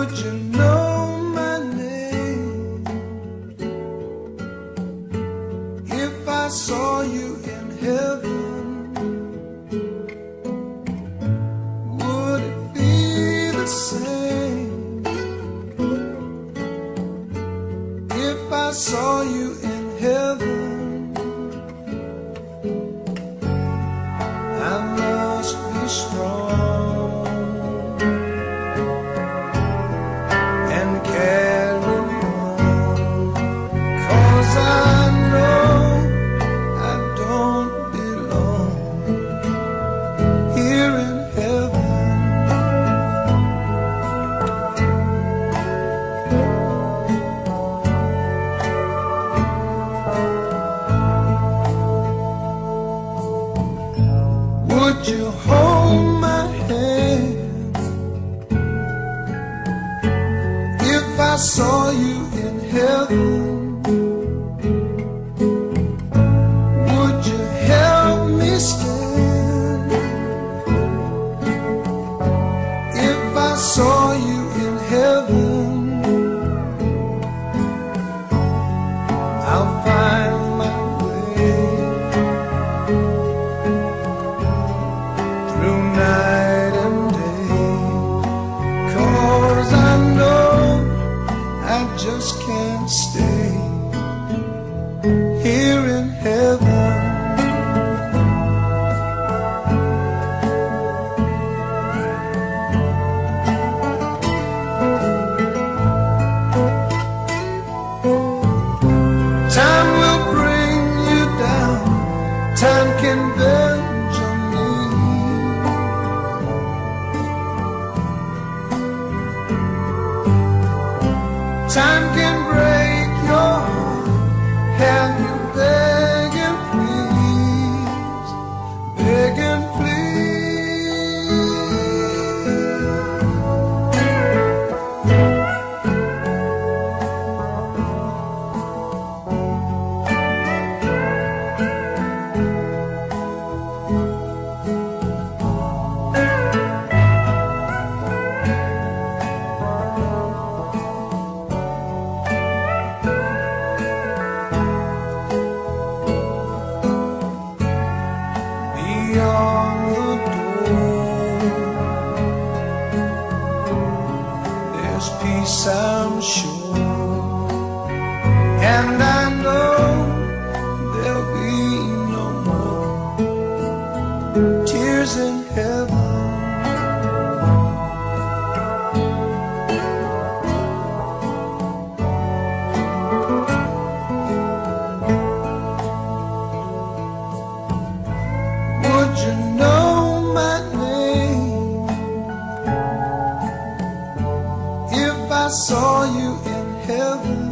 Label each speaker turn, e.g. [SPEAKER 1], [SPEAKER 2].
[SPEAKER 1] Would you know my name if I saw you in heaven? Would it be the same if I saw you in heaven? I must be strong and carry on, 'cause I know I don't belong here in heaven. Would you hold my hand if I saw you in heaven? Would you help me stand if I saw you in heaven? I'll find my way through night and day, 'cause I know I just can't stay here in heaven. Time will bring you down, time can bend your knee. Time can break your heart, have you begging please, begging please. Beyond the door, there's peace, I'm sure, and I know there'll be no more tears in heaven. Would you know my name if I saw you in heaven?